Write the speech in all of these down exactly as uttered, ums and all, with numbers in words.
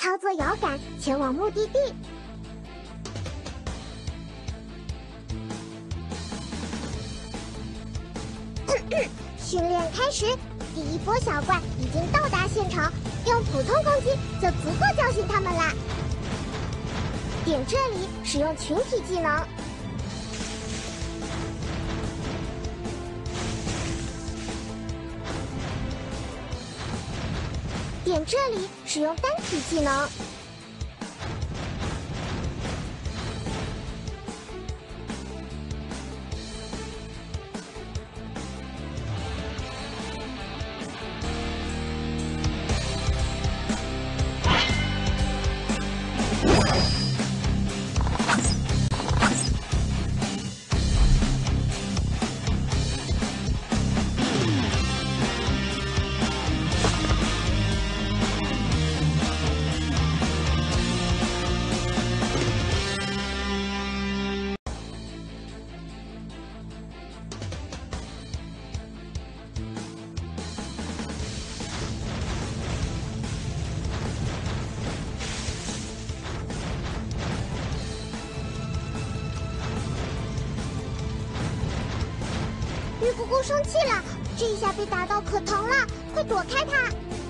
操作摇杆前往目的地。训练开始，第一波小怪已经到达现场，用普通攻击就足够叫醒他们啦。点这里使用群体技能。点这里使用单体技能。鱼姑姑生气了，这一下被打到可疼了，快躲开它！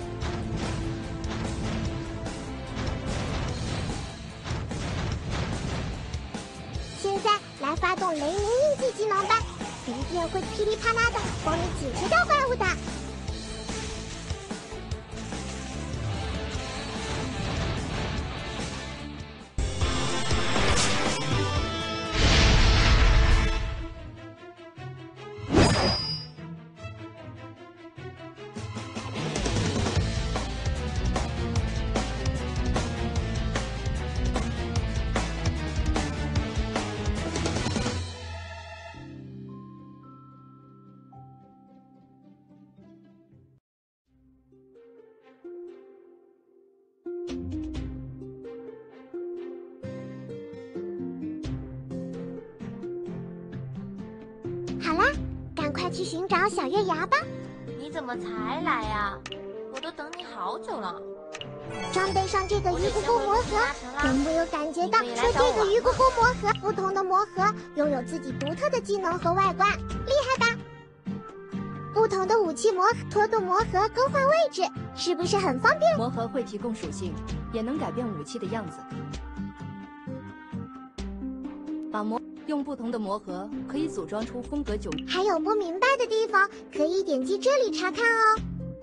现在来发动雷鸣印记技能吧，雷电会噼里啪啦的帮你解决掉怪物的。好啦，赶快去寻找小月牙吧。 你怎么才来呀？我都等你好久了。 装备上这个鱼姑姑魔盒，有没有感觉到说这个鱼姑姑魔盒不同的魔盒拥有自己独特的技能和外观，厉害吧？不同的武器魔盒拖动魔盒更换位置，是不是很方便？ 魔盒会提供属性，也能改变武器的样子。把魔用不同的魔盒可以组装出风格迥异。 还有不明白的地方，可以点击这里查看哦。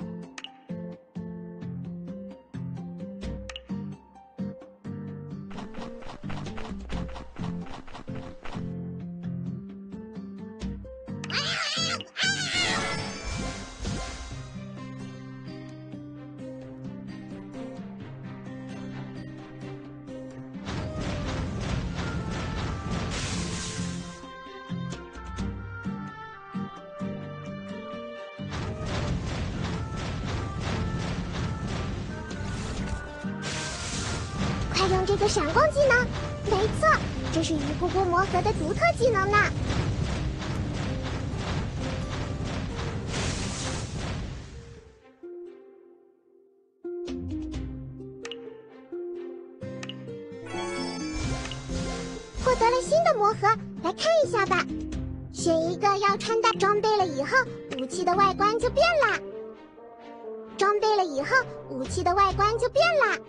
快用这个闪光技能！没错，这是鱼姑姑魔盒的独特技能呢。获得了新的魔盒，来看一下吧。选一个要穿戴，装备了以后，武器的外观就变了。装备了以后，武器的外观就变了。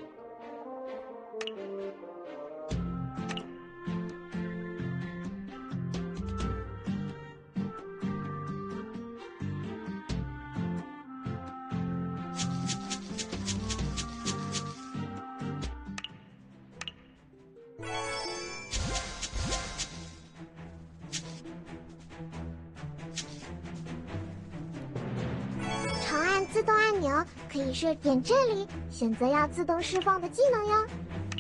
长按自动按钮可以设点这里，选择要自动释放的技能哟。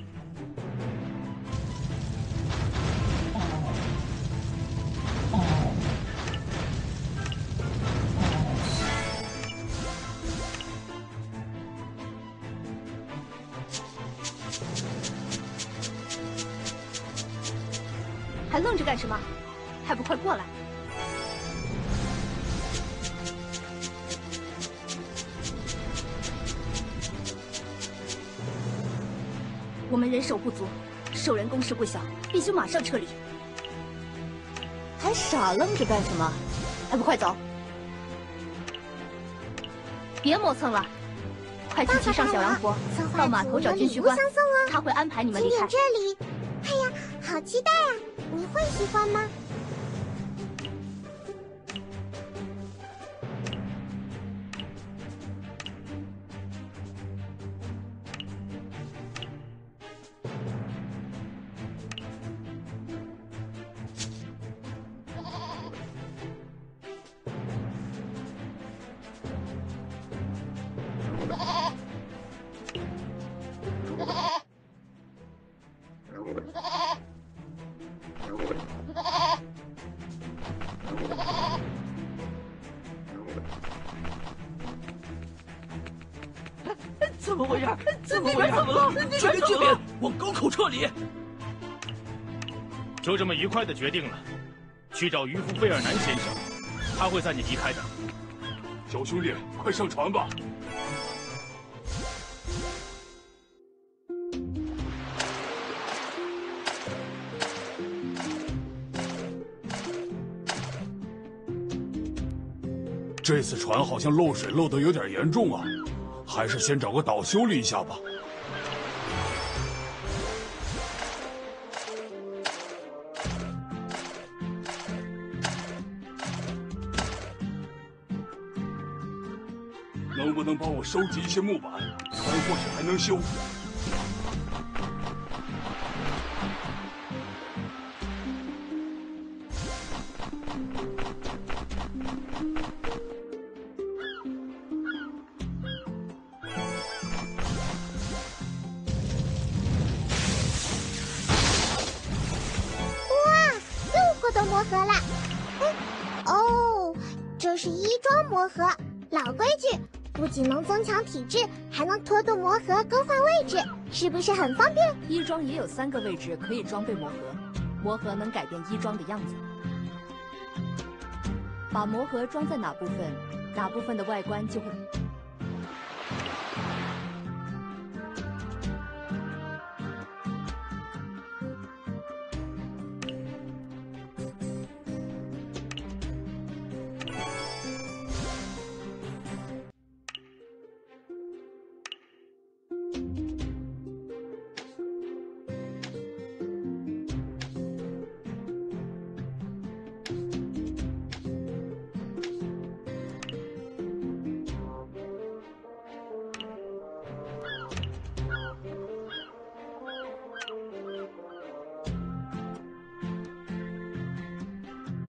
还愣着干什么？还不快过来！ 我们人手不足，兽人攻势不小，必须马上撤离。还傻愣着干什么？还不快走！别磨蹭了，快去骑上小羊驼，到码头找军需官，他会安排你们离开。 景点这里，哎呀，好期待啊！你会喜欢吗？ 怎么回事？怎么回事？全员敬礼，往沟口撤离。 就这么愉快的决定了，去找渔夫费尔南先生，他会载你离开的。 小兄弟，快上船吧！这次船好像漏水漏得有点严重啊，还是先找个岛修理一下吧。能不能帮我收集一些木板？船或许还能修。 魔盒了，嗯，哦，这是衣装魔盒，老规矩，不仅能增强体质，还能拖动魔盒更换位置，是不是很方便？ 衣装也有三个位置可以装备魔盒，魔盒能改变衣装的样子。把魔盒装在哪部分，哪部分的外观就会。